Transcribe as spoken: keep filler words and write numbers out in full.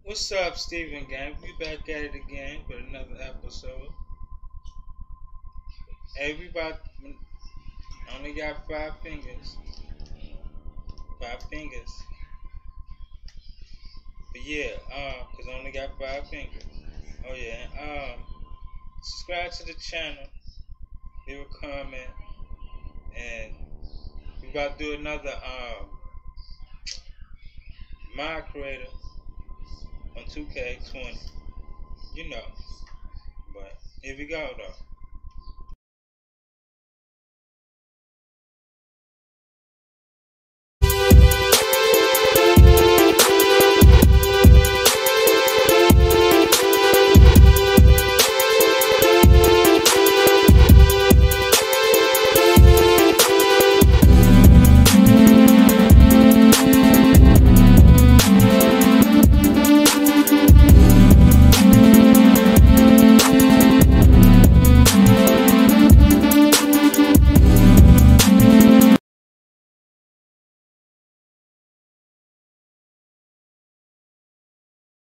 What's up, Stephen Gang? We back at it again with another episode. Hey, we about only got five fingers. Five fingers. But yeah, um, cause I only got five fingers. Oh yeah. Um, subscribe to the channel, leave a comment, and we about to do another um my creator on two K twenty. You know. But here we go though.